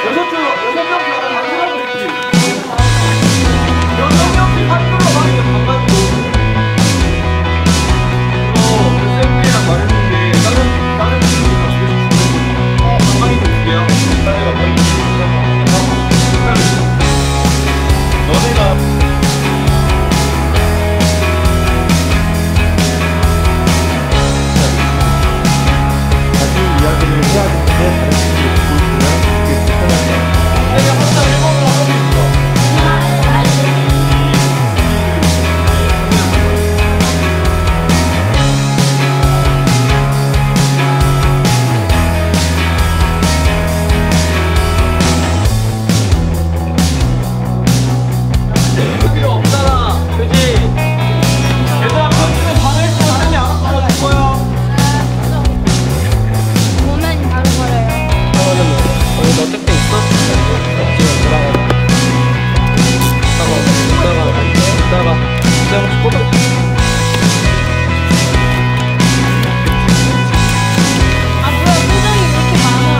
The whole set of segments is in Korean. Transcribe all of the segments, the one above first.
여섯 명 반수라 그랬지. 여섯 명이 반수로 맞으면 반반이고. 쌤이랑 말했는데 다른 분이 다 계속 반반이 두 개야. 나이가 거의 너네가 이야기를 해야 되는데 다른 친구들이 듣고 있으면 그게 불편할 거야. 내가 항상 일본어로 하고 있어. 필요 없잖아. 그치? 얘들아 평소에 반할줄 아는데 안 하면 될 거야. 너 택배 있어? 지금 이따가 진짜 혹시 꽂아? 아 뭐야 포장이 왜 이렇게 많아?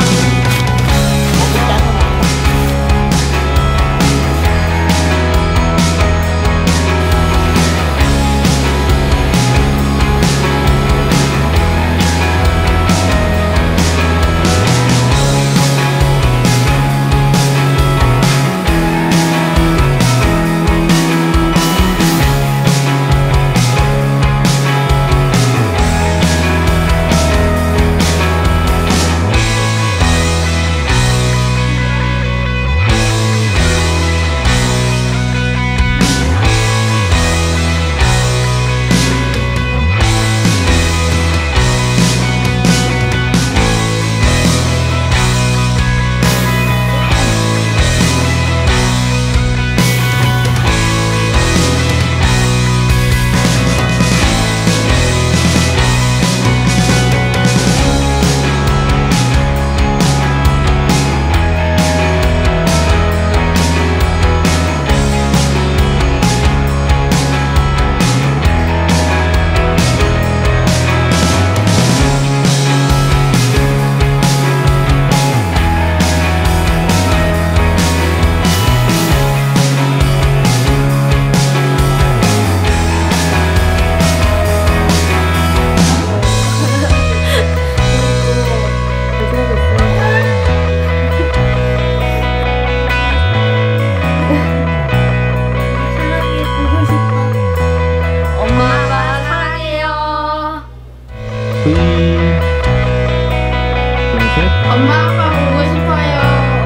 엄마 아빠 보고 싶어요.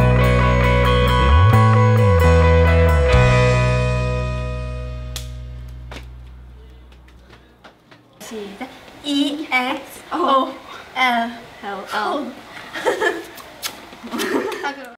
시작. EXO L.